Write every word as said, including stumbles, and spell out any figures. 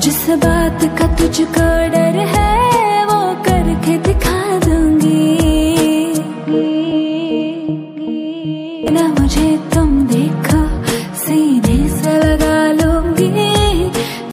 जिस बात का तुझको डर है वो करके दिखा दूंगी ना मुझे तो